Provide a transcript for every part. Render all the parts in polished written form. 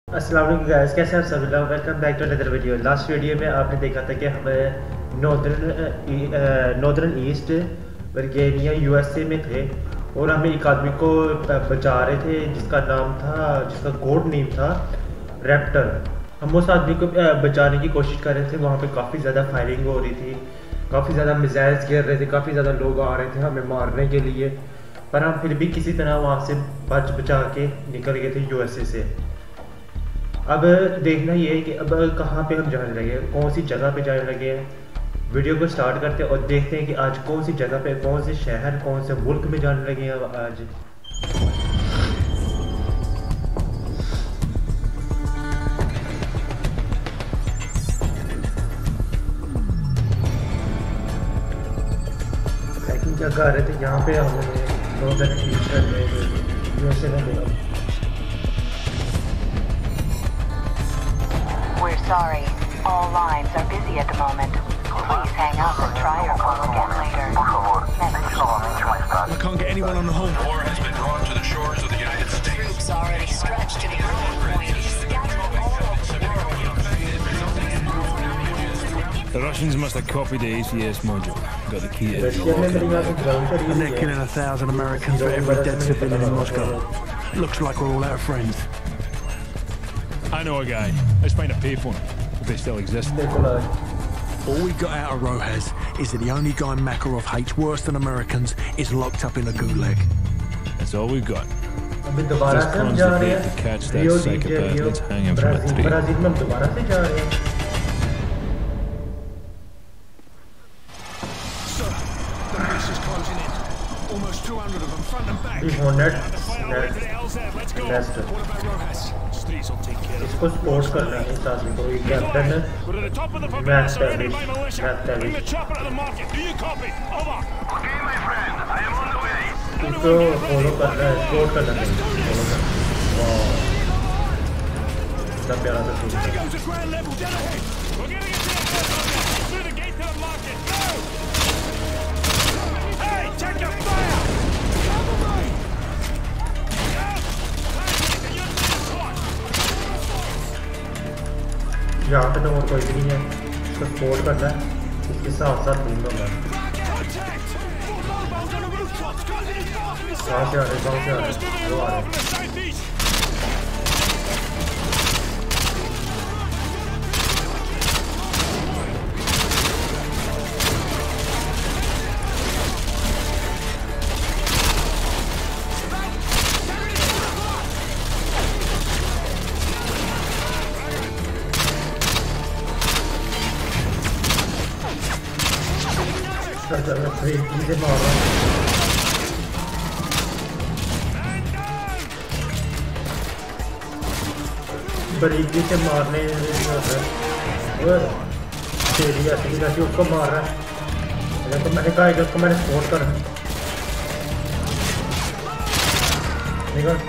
अस्सलाम वालेकुम गाइस, कैसे हैं आप सभी लोग। Welcome back to another video. Last video में आपने देखा था कि हम नॉर्दर्न ईस्ट वर्जीनिया यूएसए में थे और हमें एक आदमी को बचा रहे थे जिसका कोड नेम था रैप्टर। हम उस आदमी को बचाने की कोशिश कर रहे थे। वहाँ पे काफ़ी ज़्यादा फायरिंग हो रही थी, काफ़ी ज़्यादा मिसाइल्स गिर रहे थे, काफ़ी ज़्यादा लोग आ रहे थे हमें मारने के लिए, पर हम फिर भी किसी तरह वहाँ से बचा के निकल गए थे यूएसए से। अब देखना ये है कि अब कहाँ पे हम जाने लगे, कौन सी जगह पे जाने लगे हैं। वीडियो को स्टार्ट करते हैं और देखते हैं कि आज कौन सी जगह पे, कौन से शहर, कौन से मुल्क में जाने लगे हैं आज। पैकिंग क्या कर रहे थे यहाँ पे हमें नॉर्दर्न ईस्टर्न में यूएसए में मिला। We're sorry. All lines are busy at the moment. Please hang up and try your call again later. I can't get anyone on the horn. War has been brought to the shores of the United States. Troops already stretched to the early point, scattered all over the world. The Russians must have copied the ACS module. Got the key to the Russia में मेरी यहाँ पे ground पर And they're killing 1,000 Americans for every dead civilian in Moscow. Looks like we're all out of friends. I know a guy. Let's find a payphone, if they still exist. All we got out of Rojas is that the only guy Makarov hates worse than Americans is locked up in a gulag. That's all we've got. अभी दोबारा से हम जा रहे To catch हैं that Rio psychopath, डी let's hang him from a tree. Brazil में हम दोबारा से जा रहे हैं। Sir, the police is closing in. Almost 200 of them, front and back. The hornet Let's go. Nest What about Rojas? Streets will take care of it. इसको support करना है इस आदमी को। ये कैप्टन है We're at the top of the Matt favela, surrounded Davis. by militia. Matt Davis. Bring the chopper to the market. Do you copy? Over. Okay, my friend, I am on the way. इसको follow करना है, support करना है, follow करना है। वाह, कितना प्यारा सा सीन है। Tango's at ground level, dead ahead. We're getting into the first through the gate to the market. Go! Hey, check your fire! यहाँ पे तो और कोई भी नहीं है, इसको सपोर्ट करना है, इसके साथ साथ घूम रहा है। कहाँ से आ रहे, कहाँ से आ रहे, वो आ रहे हैं। से मार रहा हूँ। बारीकी से मारने ऐसी उसको मार रहा है। तो मैंने कहा उसको मैंने सपोर्ट कर निकल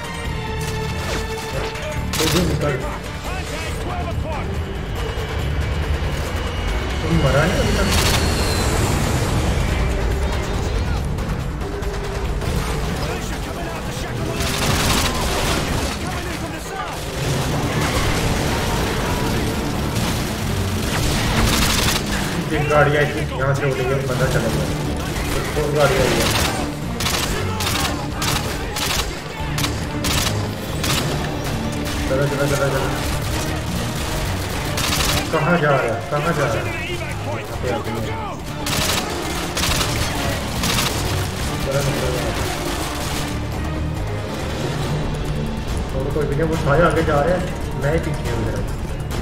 निकल तुम मरा नहीं अभी तक। गाड़ी आई थी यहाँ से उड़ गई, पता चला गया तो गाड़ी आई है। चलो चलो चलो चलो, कहाँ जा रहा है, कहाँ जा रहा है। तो कोई भी नहीं, वो सारे आगे जा रहे हैं, मैं ही पीछे हूँ मेरा।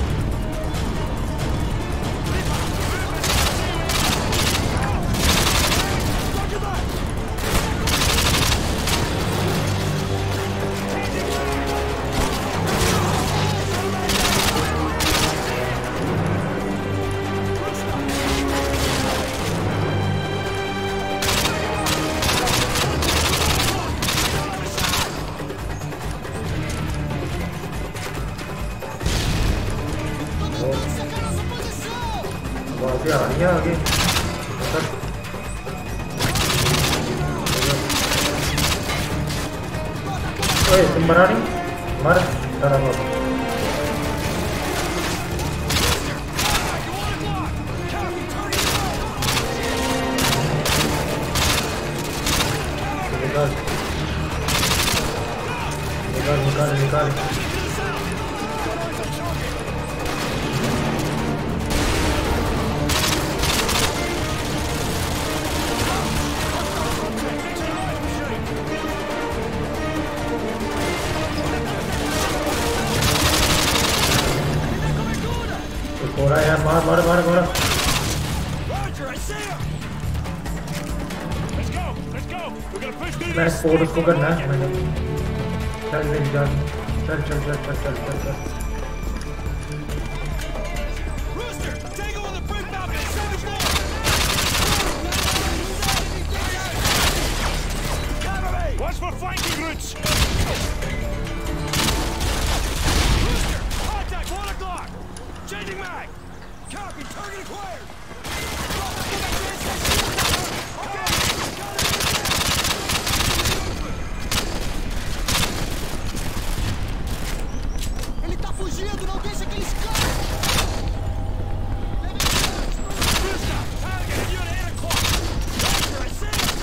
आगे आ रही है आगे तुम मरा नहीं मर हो रहा है यार, मार मार मार मार। मैं स्पोर्ट उसको करना है मैंने। चल मेरी जान, चल चल चल चल चल चल चल। Watch for flanking routes! Contact, 1 o'clock! Changing mag! Copy, target acquired! Ele tá fugindo, não deixa que ele escape! Target you at 8 o'clock! Roger, I see him!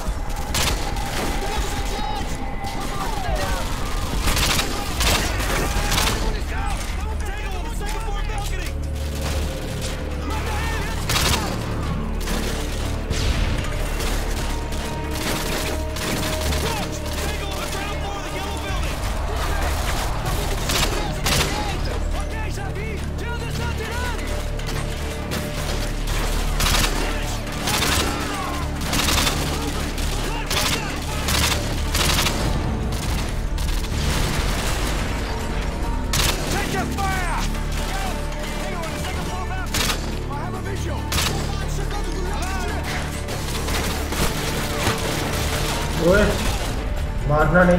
ओए मारना नहीं।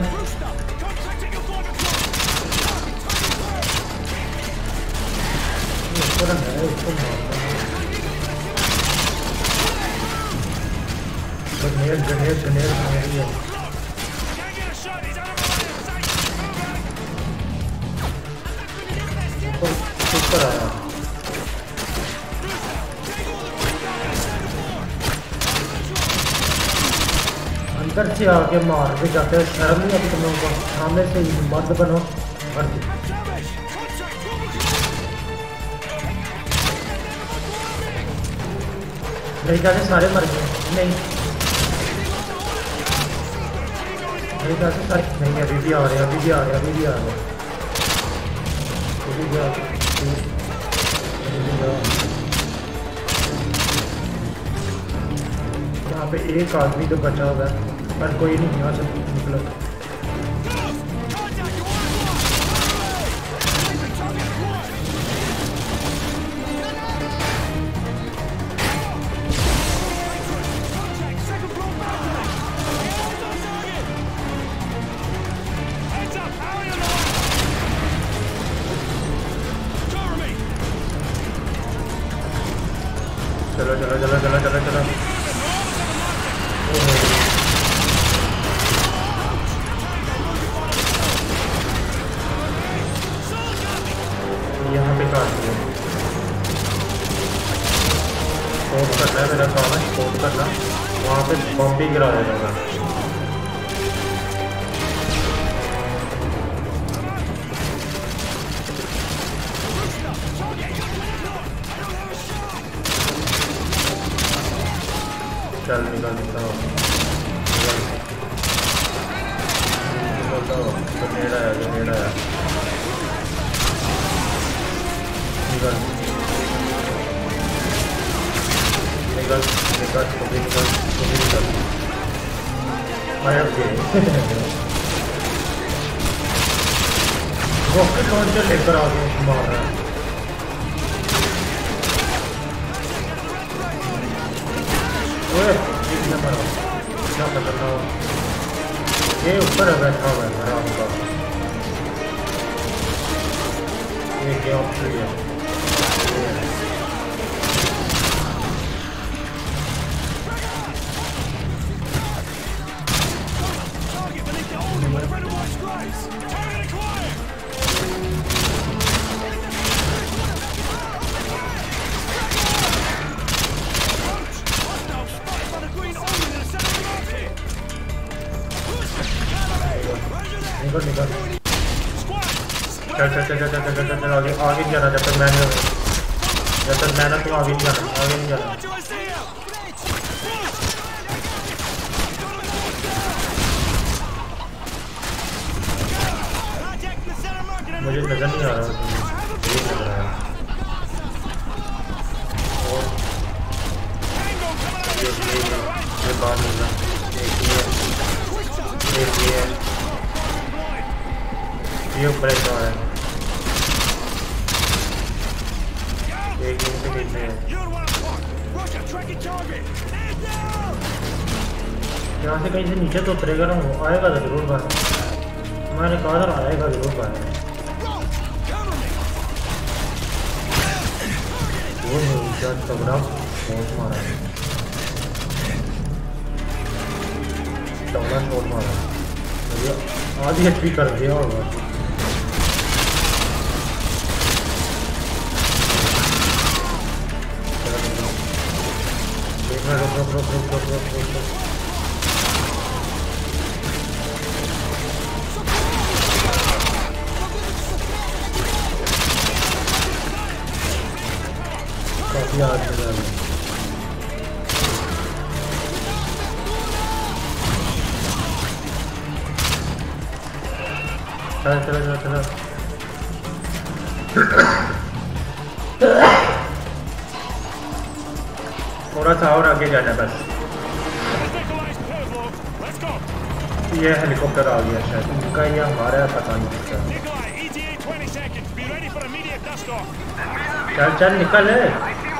उसको मारना। गनेर गनेर गनेर मारी है। उसको ऊपर आया। अंदर से आके मार के जाते हैं, शर्म नहीं आती तुम लोगों को? सामने से मर्द बनो। मर्द मेरे ख्याल से सारे मर गए। नहीं मेरे ख्याल से सारे नहीं, अभी भी आ रहे, अभी भी आ रहे, अभी भी आ रहे, अभी भी आ रहे। यहाँ पे एक आदमी तो बचा हुआ है, पर कोई नहीं यहाँ से निकला। चलो चलो चलो चलो चलो चलो। यहाँ पे काट दिया। स्पोर्ट करना है, मेरा काम है स्पोर्ट करना। वहाँ पे बम भी गिरा देना होगा। चल निकल निकल गनेड़ आया, गनेड़ आया। निकल निकल निकल, कभी निकल, कभी निकल। रॉकेट लॉन्चर लेकर आ गए, मार रहा है। कितना बड़ा, कितना खतरनाक। ये ऊपर है बैठा हुआ है आराम का। ये क्या ऑप्शन है? निकल निकल। चल चल चल चल चल चल चल आगे आगे नहीं जाना जब तक मैं ना तो आगे नहीं जाना मुझे नजर नहीं आ रहा ये नजर आ रहा ये बात नहीं है ये ऊपर एक और है एक दिन से कितने हैं यहाँ से कहीं से नीचे तो उतरेगा ना वो आएगा तो जरूर बाहर मैंने कहा था आएगा जरूर बाहर वो नीचे तगड़ा शॉट मारा तगड़ा शॉट मारा आधी एचपी कर दिया होगा रुक काफी आग लगा है चलो थोड़ा सा और आगे जाना बस ये हेलीकॉप्टर आ गया शायद उनका या हमारा पता नहीं किसका चल चल निकल है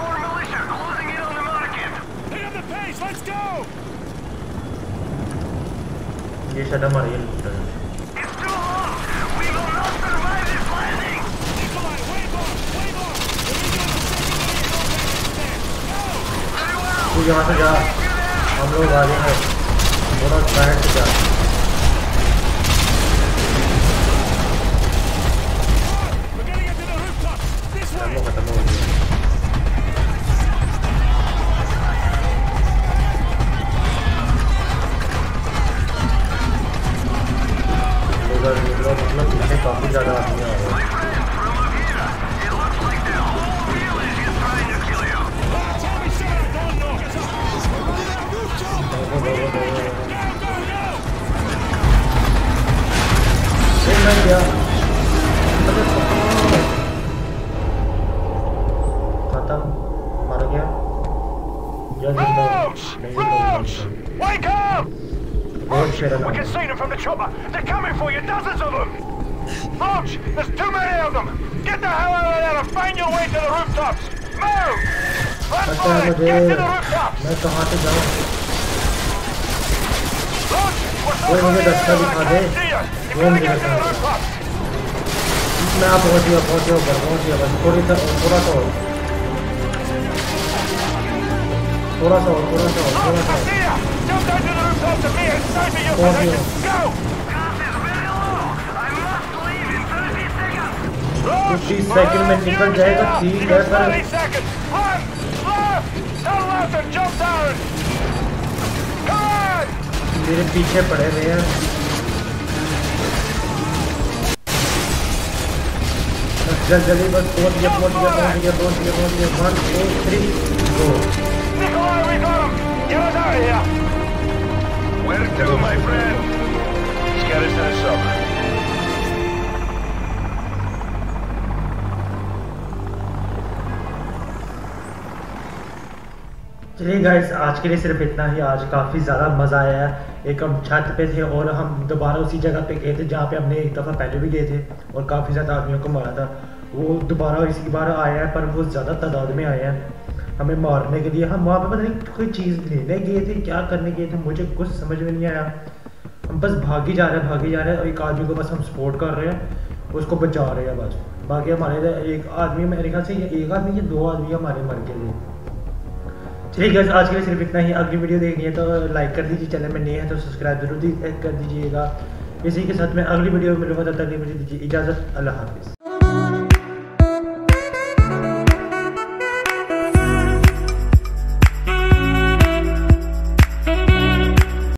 ये शायद हमारा हेलीकॉप्टर है तू यहाँ से जा हम लोग आ गए हैं थोड़ा साइड से जा खत्म हो गया मतलब पीछे काफी ज्यादा आदमी आ रहे हैं खत्म मर गया Wake up! We can see them from the chopper. They're coming for you, dozens of them. Roach, there's too many of them. Get the hell out of there and find your way to the rooftops. Move! Run for it! Get to the rooftops! मैं कहाँ से जाऊँ? Roach, we're so far मुझे रास्ता दिखा दे। you better get to the rooftops. मैं आप पहुँच गया बस थोड़ा सा I see ya! Jump down to the rooftops and me inside of your position. Go! I must leave in 30 seconds. Roach, 50 second में निकल जाएगा ठीक है पर 30 seconds. Run! Left! Turn left and jump down. Come on! मेरे पीछे पड़े हुए हैं जल्दी बस पहुँच गया 1 2 3 go Nikolai, we got him! Get us out of here! Where to, my friend? Let's get us to the summer. चलिए गाइस आज के लिए सिर्फ इतना ही। आज काफ़ी ज़्यादा मज़ा आया है। एक हम छत पे थे और हम दोबारा उसी जगह पे गए थे जहाँ पे हमने एक दफ़ा पहले भी गए थे और काफ़ी ज़्यादा आदमियों को मारा था। वो दोबारा इसी बार आया है पर वो ज़्यादा तादाद में आया है हमें मारने के लिए। हम वहाँ पे पता नहीं कोई चीज़ लेने गए थे क्या करने गए थे मुझे कुछ समझ में नहीं आया। हम बस भागे जा रहे हैं और एक आदमी को बस हम सपोर्ट कर रहे हैं उसको बचा रहे हैं बस। बाकी हमारे एक आदमी मेरे ख्याल से एक आदमी या 2 आदमी हमारे मर गए थे। चलिए गाइस आज के लिए सिर्फ इतना ही। अगली वीडियो देखनी है तो लाइक कर दीजिए, चैनल में नए हैं तो सब्सक्राइब जरूर कर दीजिएगा। इसी के साथ मैं अगली वीडियो में मिलूंगा, तब तक मुझे दीजिए इजाज़त। अल्लाह हाफिज़।